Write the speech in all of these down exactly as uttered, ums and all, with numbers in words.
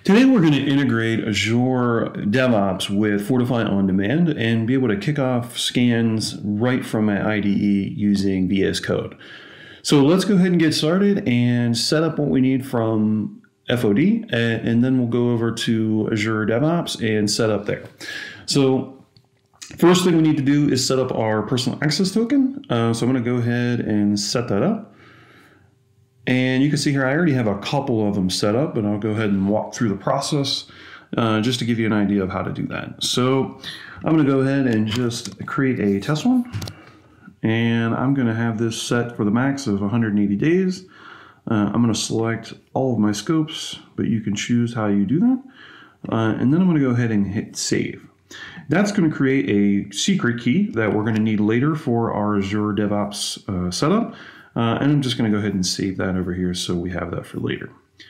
Today we're going to integrate Azure DevOps with Fortify On Demand and be able to kick off scans right from my I D E using V S Code. So let's go ahead and get started and set up what we need from F O D, and then we'll go over to Azure DevOps and set up there. So first thing we need to do is set up our personal access token. Uh, so I'm going to go ahead and set that up. And you can see here, I already have a couple of them set up, but I'll go ahead and walk through the process uh, just to give you an idea of how to do that. So I'm going to go ahead and just create a test one. And I'm going to have this set for the max of one hundred eighty days. Uh, I'm going to select all of my scopes, but you can choose how you do that. Uh, and then I'm going to go ahead and hit save. That's going to create a secret key that we're going to need later for our Azure DevOps uh, setup. Uh, and I'm just going to go ahead and save that over here so we have that for later.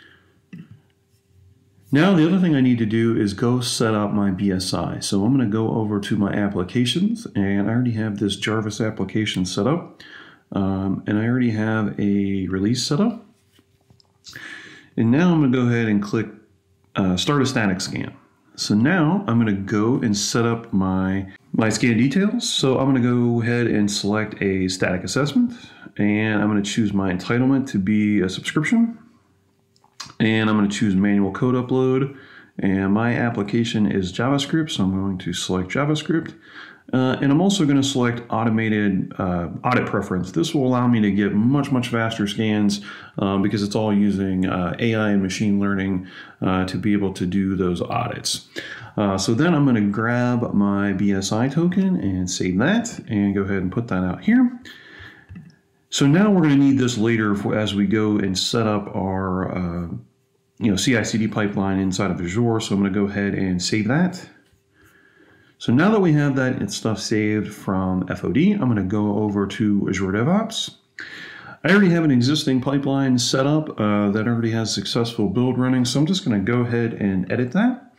Now the other thing I need to do is go set up my B S I. So I'm going to go over to my applications, and I already have this Jarvis application set up. Um, and I already have a release set up. And now I'm going to go ahead and click uh, Start a Static Scan. So now I'm going to go and set up my, my scan details. So I'm going to go ahead and select a static assessment. And I'm going to choose my entitlement to be a subscription. And I'm going to choose manual code upload. And my application is JavaScript, so I'm going to select JavaScript. Uh, and I'm also going to select automated uh, audit preference. This will allow me to get much, much faster scans um, because it's all using uh, A I and machine learning uh, to be able to do those audits. Uh, so then I'm going to grab my B S I token and save that and go ahead and put that out here. So now we're going to need this later for, as we go and set up our uh, you know, C I C D pipeline inside of Azure. So I'm going to go ahead and save that. So now that we have that stuff saved from F O D, I'm going to go over to Azure DevOps. I already have an existing pipeline set up uh, that already has successful build running. So I'm just going to go ahead and edit that.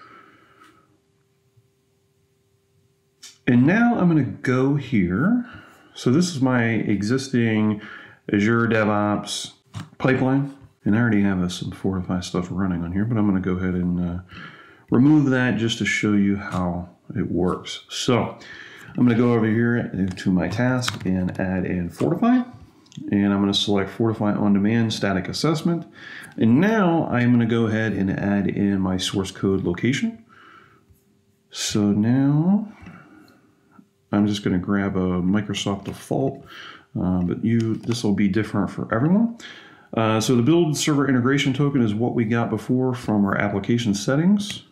And now I'm going to go here. So this is my existing Azure DevOps pipeline, and I already have some Fortify stuff running on here, but I'm going to go ahead and uh, remove that just to show you how it works. So I'm going to go over here to my task and add in Fortify, and I'm going to select Fortify On Demand Static Assessment. And now I'm going to go ahead and add in my source code location. So now I'm just going to grab a Microsoft default, uh, but you this will be different for everyone. Uh, so the build server integration token is what we got before from our application settings.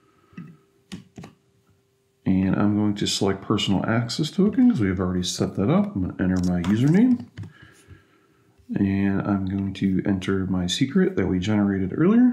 And I'm going to select personal access token because we've already set that up. I'm going to enter my username. And I'm going to enter my secret that we generated earlier.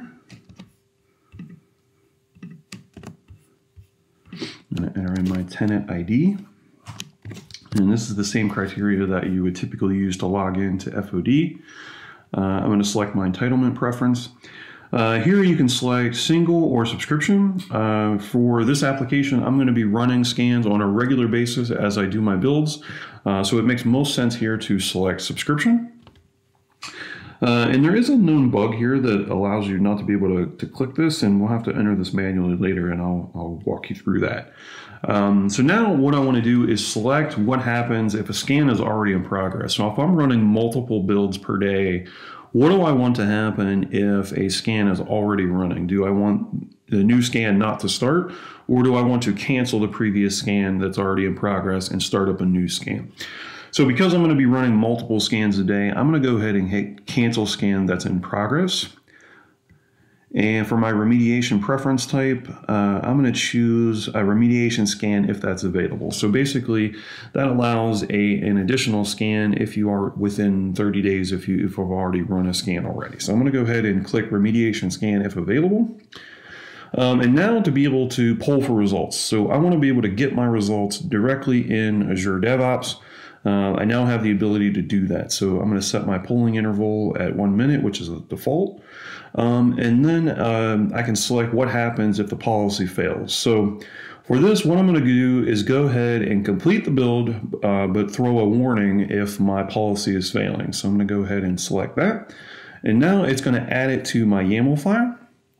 I'm going to enter in my tenant I D. And this is the same criteria that you would typically use to log into F O D. Uh, I'm going to select my entitlement preference. Uh, here you can select single or subscription. Uh, for this application, I'm going to be running scans on a regular basis as I do my builds. Uh, so it makes most sense here to select subscription. Uh, and there is a known bug here that allows you not to be able to, to click this, and we'll have to enter this manually later, and I'll, I'll walk you through that. Um, so now what I want to do is select what happens if a scan is already in progress. So if I'm running multiple builds per day, what do I want to happen if a scan is already running? Do I want the new scan not to start, or do I want to cancel the previous scan that's already in progress and start up a new scan? So because I'm going to be running multiple scans a day, I'm going to go ahead and hit cancel scan that's in progress. And for my remediation preference type, uh, I'm going to choose a remediation scan if that's available. So basically, that allows a, an additional scan if you are within thirty days if, you, if you've already run a scan already. So I'm going to go ahead and click remediation scan if available. Um, and now to be able to poll for results. So I want to be able to get my results directly in Azure DevOps. Uh, I now have the ability to do that. So I'm going to set my polling interval at one minute, which is a default. Um, and then um, I can select what happens if the policy fails. So for this, what I'm going to do is go ahead and complete the build, uh, but throw a warning if my policy is failing. So I'm going to go ahead and select that. And now it's going to add it to my YAML file.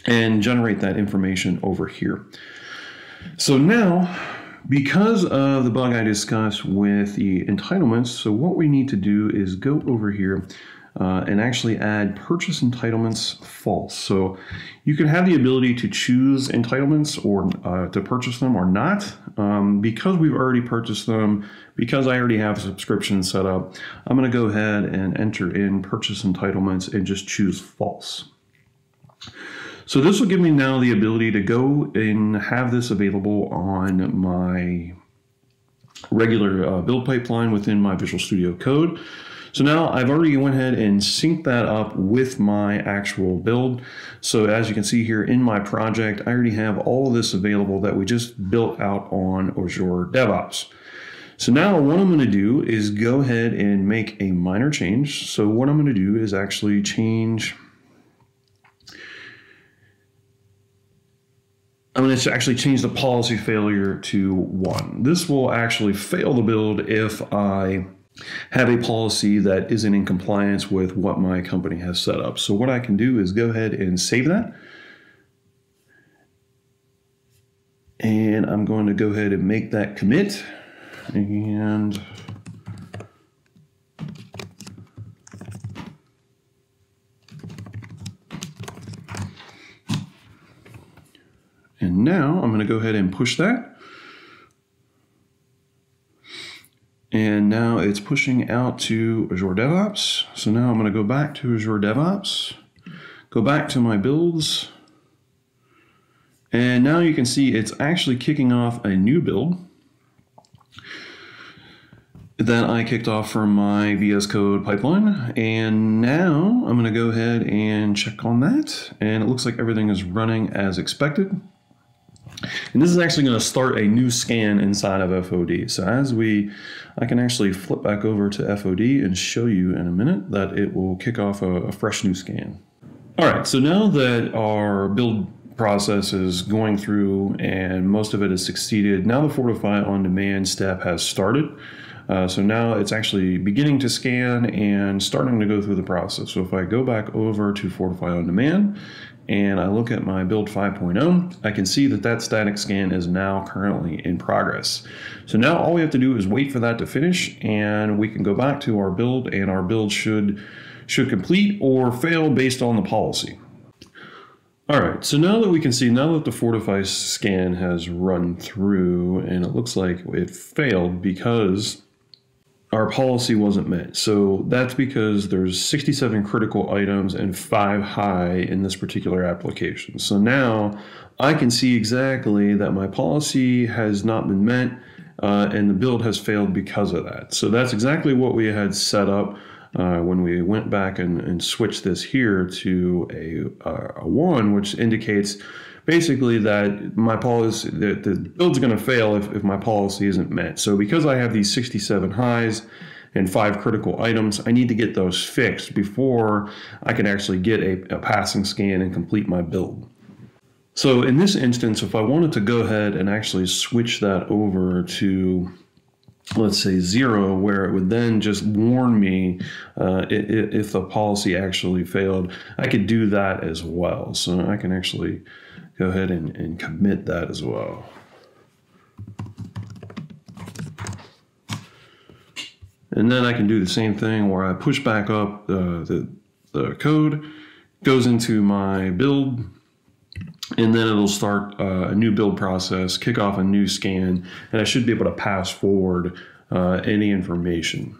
and generate that information over here. So now, because of the bug I discussed with the entitlements, so what we need to do is go over here uh, and actually add purchase entitlements false. So you can have the ability to choose entitlements or uh, to purchase them or not. Um, because we've already purchased them, because I already have a subscription set up, I'm going to go ahead and enter in purchase entitlements and just choose false. So this will give me now the ability to go and have this available on my regular uh, build pipeline within my Visual Studio Code. So now I've already went ahead and synced that up with my actual build. So as you can see here in my project, I already have all of this available that we just built out on Azure DevOps. So now what I'm going to do is go ahead and make a minor change. So what I'm going to do is actually change I'm going to actually change the policy failure to one. This will actually fail the build if I have a policy that isn't in compliance with what my company has set up. So what I can do is go ahead and save that. And I'm going to go ahead and make that commit. And And now I'm going to go ahead and push that. And now it's pushing out to Azure DevOps. So now I'm going to go back to Azure DevOps, go back to my builds. And now you can see it's actually kicking off a new build that I kicked off from my V S Code pipeline. And now I'm going to go ahead and check on that. And it looks like everything is running as expected. And this is actually going to start a new scan inside of F O D. So as we, I can actually flip back over to F O D and show you in a minute that it will kick off a, a fresh new scan. All right, so now that our build process is going through and most of it has succeeded, now the Fortify on demand step has started. Uh, so now it's actually beginning to scan and starting to go through the process. So if I go back over to Fortify on demand and I look at my build five point oh, I can see that that static scan is now currently in progress. So now all we have to do is wait for that to finish and we can go back to our build and our build should, should complete or fail based on the policy. All right, so now that we can see, now that the Fortify scan has run through and it looks like it failed because our policy wasn't met. So that's because there's sixty-seven critical items and five high in this particular application. So now I can see exactly that my policy has not been met uh, and the build has failed because of that. So that's exactly what we had set up uh, when we went back and, and switched this here to a, uh, a one, which indicates basically that my policy, that the build's going to fail if, if my policy isn't met. So because I have these sixty-seven highs and five critical items, I need to get those fixed before I can actually get a, a passing scan and complete my build. So in this instance, if I wanted to go ahead and actually switch that over to, let's say zero, where it would then just warn me uh, if the policy actually failed, I could do that as well. So I can actually go ahead and, and commit that as well. And then I can do the same thing where I push back up uh, the, the code, goes into my build, and then it'll start uh, a new build process, kick off a new scan, and I should be able to pass forward uh, any information.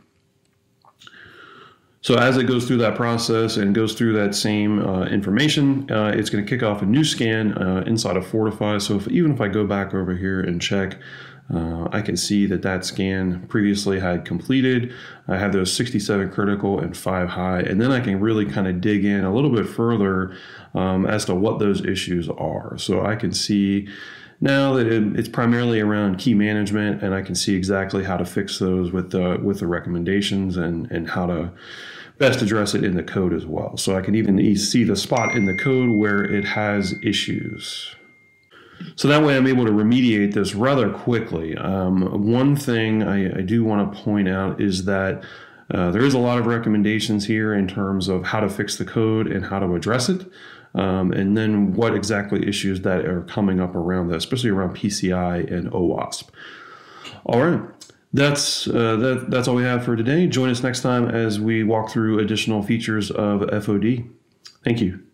So as it goes through that process and goes through that same uh, information, uh, it's going to kick off a new scan uh, inside of Fortify. So if, even if I go back over here and check, uh, I can see that that scan previously had completed. I have those sixty-seven critical and five high, and then I can really kind of dig in a little bit further um, as to what those issues are. So I can see now that it, it's primarily around key management, and I can see exactly how to fix those with the with the recommendations and and how to best address it in the code as well. So I can even see the spot in the code where it has issues. So that way I'm able to remediate this rather quickly. Um, one thing I, I do want to point out is that uh, there is a lot of recommendations here in terms of how to fix the code and how to address it. um, and then what exactly issues that are coming up around that, especially around P C I and OWASP. All right. That's uh, that, that's all we have for today. Join us next time as we walk through additional features of F O D. Thank you.